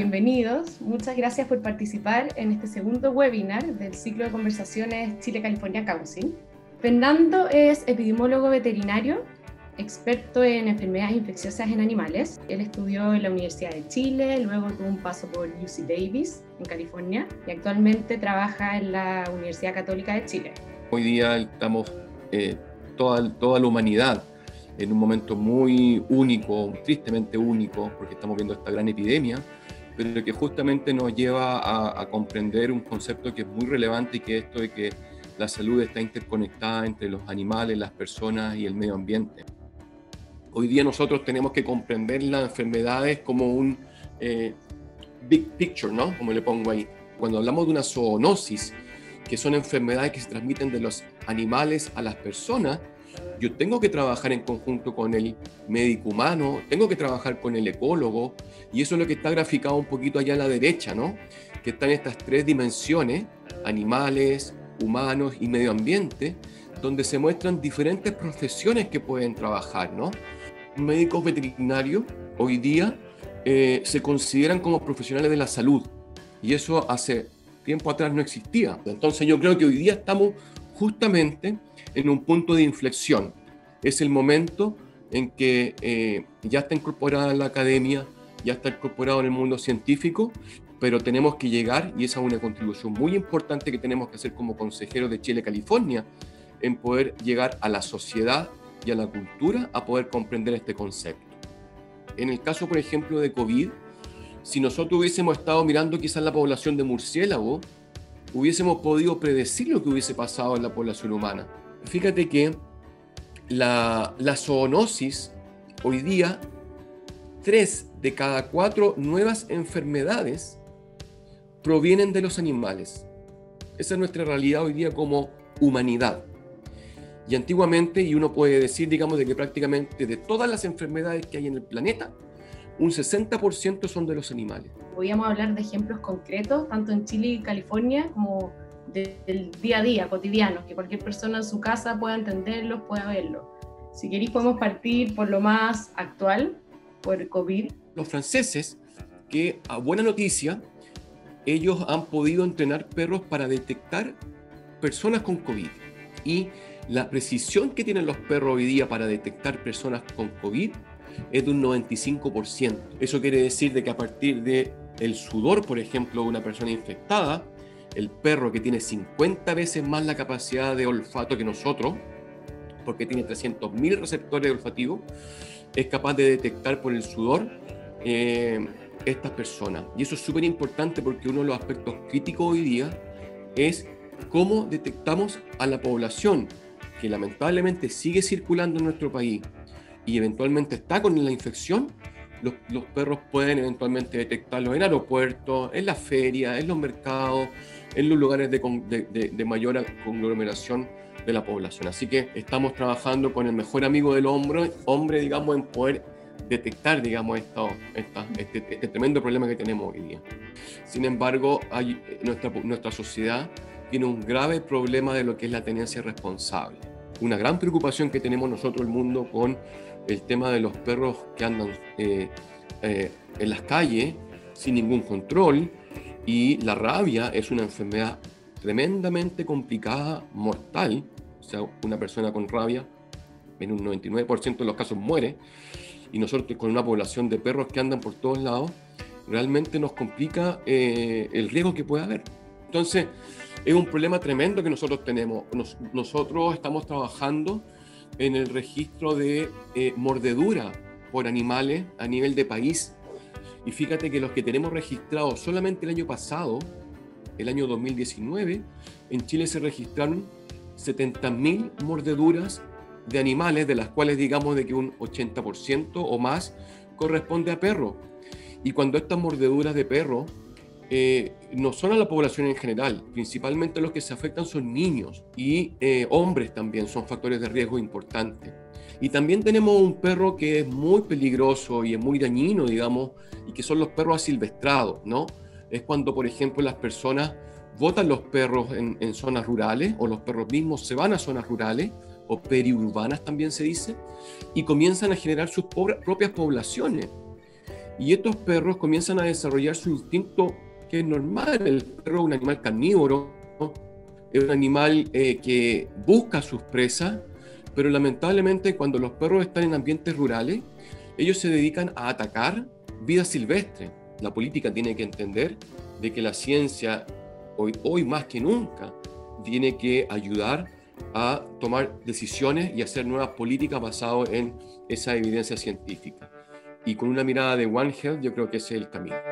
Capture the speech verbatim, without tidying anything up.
bienvenidos. Muchas gracias por participar en este segundo webinar del ciclo de conversaciones Chile-California Council. Fernando es epidemiólogo veterinario, experto en enfermedades infecciosas en animales. Él estudió en la Universidad de Chile, luego tuvo un paso por U C Davis en California y actualmente trabaja en la Universidad Católica de Chile. Hoy día estamos eh, toda, toda la humanidad en un momento muy único, tristemente único, porque estamos viendo esta gran epidemia, pero que justamente nos lleva a, a comprender un concepto que es muy relevante, y que es esto de que la salud está interconectada entre los animales, las personas y el medio ambiente. Hoy día nosotros tenemos que comprender las enfermedades como un eh, big picture, ¿no? Como le pongo ahí. Cuando hablamos de una zoonosis, que son enfermedades que se transmiten de los animales a las personas, yo tengo que trabajar en conjunto con el médico humano, tengo que trabajar con el ecólogo, y eso es lo que está graficado un poquito allá a la derecha, ¿no? Que están estas tres dimensiones, animales, humanos y medio ambiente, donde se muestran diferentes profesiones que pueden trabajar, ¿no? Médicos veterinarios hoy día eh, se consideran como profesionales de la salud, y eso hace tiempo atrás no existía. Entonces yo creo que hoy día estamos justamente en un punto de inflexión. Es el momento en que eh, ya está incorporada en la academia, ya está incorporado en el mundo científico, pero tenemos que llegar, y esa es una contribución muy importante que tenemos que hacer como consejeros de Chile-California, en poder llegar a la sociedad y a la cultura a poder comprender este concepto. En el caso, por ejemplo, de COVID, si nosotros hubiésemos estado mirando quizás la población de murciélago, hubiésemos podido predecir lo que hubiese pasado en la población humana. Fíjate que la, la zoonosis, hoy día, tres de cada cuatro nuevas enfermedades provienen de los animales. Esa es nuestra realidad hoy día como humanidad. Y antiguamente, y uno puede decir, digamos, de que prácticamente de todas las enfermedades que hay en el planeta, un sesenta por ciento son de los animales. Podríamos hablar de ejemplos concretos, tanto en Chile y California, como de, del día a día, cotidianos, que cualquier persona en su casa pueda entenderlos, pueda verlos. Si queréis, podemos partir por lo más actual, por COVID. Los franceses, que a buena noticia, ellos han podido entrenar perros para detectar personas con COVID. Y la precisión que tienen los perros hoy día para detectar personas con COVID es de un noventa y cinco por ciento. Eso quiere decir de que a partir del sudor, por ejemplo, de una persona infectada, el perro, que tiene cincuenta veces más la capacidad de olfato que nosotros, porque tiene trescientos mil receptores olfativos, es capaz de detectar por el sudor eh, estas personas. Y eso es súper importante, porque uno de los aspectos críticos hoy día es cómo detectamos a la población que lamentablemente sigue circulando en nuestro país y eventualmente está con la infección. Los, los perros pueden eventualmente detectarlo en aeropuertos, en las ferias, en los mercados, en los lugares de, de, de, de mayor conglomeración de la población. Así que estamos trabajando con el mejor amigo del hombre, hombre digamos, en poder detectar, digamos, esto, esta, este, este tremendo problema que tenemos hoy día. Sin embargo, hay, nuestra, nuestra sociedad tiene un grave problema de lo que es la tenencia responsable. Una gran preocupación que tenemos nosotros, el mundo, con el tema de los perros que andan eh, eh, en las calles sin ningún control, y la rabia es una enfermedad tremendamente complicada, mortal. O sea, una persona con rabia en un noventa y nueve por ciento de los casos muere, y nosotros con una población de perros que andan por todos lados, realmente nos complica eh, el riesgo que puede haber. Entonces, es un problema tremendo que nosotros tenemos. Nos, nosotros estamos trabajando en el registro de eh, mordedura por animales a nivel de país. Y fíjate que los que tenemos registrados solamente el año pasado, el año dos mil diecinueve, en Chile se registraron setenta mil mordeduras de animales, de las cuales digamos de que un ochenta por ciento o más corresponde a perros. Y cuando estas mordeduras de perro eh, no son a la población en general, principalmente los que se afectan son niños y eh, hombres también son factores de riesgo importantes. Y también tenemos un perro que es muy peligroso y es muy dañino, digamos, y que son los perros asilvestrados, ¿no? Es cuando, por ejemplo, las personas botan los perros en, en zonas rurales, o los perros mismos se van a zonas rurales, o periurbanas también se dice, y comienzan a generar sus propias poblaciones. y estos perros comienzan a desarrollar su instinto que es normal. El perro es un animal carnívoro, es un animal eh, que busca sus presas, pero lamentablemente cuando los perros están en ambientes rurales, ellos se dedican a atacar vida silvestre. La política tiene que entender de que la ciencia, hoy, hoy más que nunca, tiene que ayudar a tomar decisiones y hacer nuevas políticas basadas en esa evidencia científica. Y con una mirada de One Health, yo creo que ese es el camino.